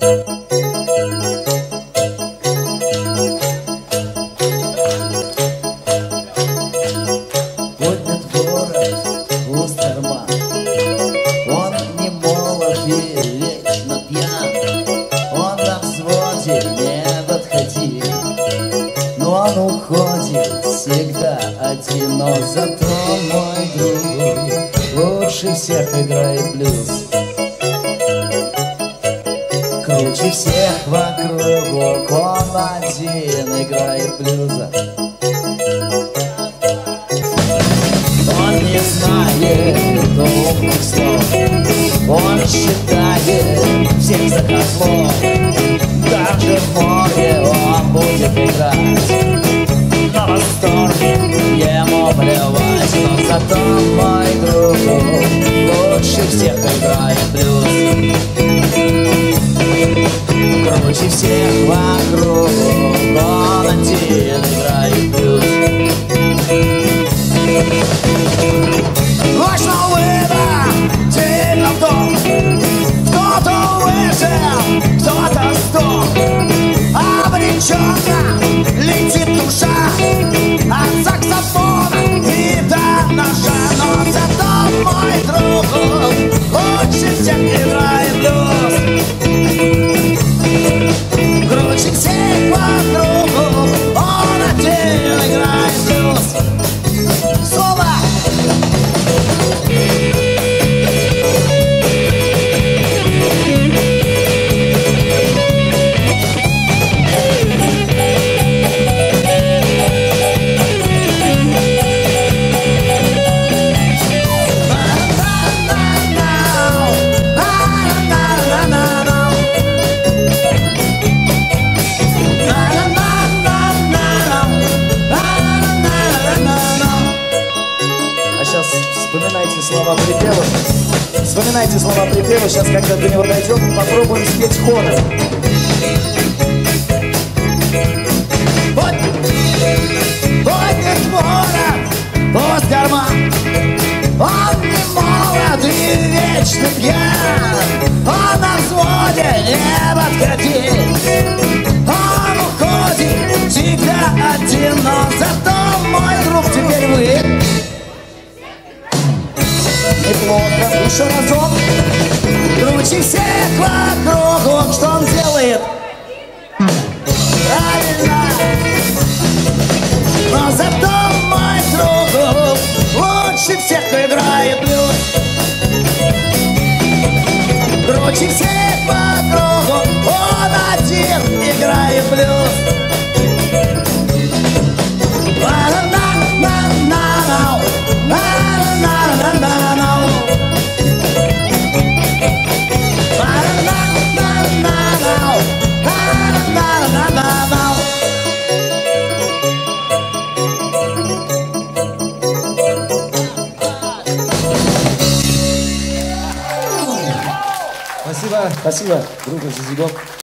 Поднят город Остерман. Он не молод и вечно пьян. Он на взводе, не подходи. Но он уходит всегда один. Но зато мой друг лучше всех играет блюз. Круче всех вокруг, он один играет блюза. Он не знает умных слов, он считает всех за козлов. Даже в море он будет играть, на восторге ему плевать. Но зато мой друг лучше всех играет блюз. Круче всех вокруг, он один играет блюз. Вышел выбор, сильно в том, кто-то выжил, кто-то сдох. Обреченно летит душа от саксофона и до ножа. Но зато мой друг лучше всех играет блюз. Круче всех вокруг, он один играет блюз. Слово! Вспоминайте слова припева. Вспоминайте слова припева. Сейчас, когда до него дойдем, попробуем спеть хором. Поднят ворот, Остерман. Он не молод и вечно пьян. Он на взводе, не подходи. Он уходит всегда один. Но зато мой друг теперь вы. Неплохо, еще разок. Круче всех вокруг, он что он делает? Правильно. Но зато мой друг лучше всех играет блюз. Круче всех вокруг, он один играет блюз. Спасибо, друг, за зигок.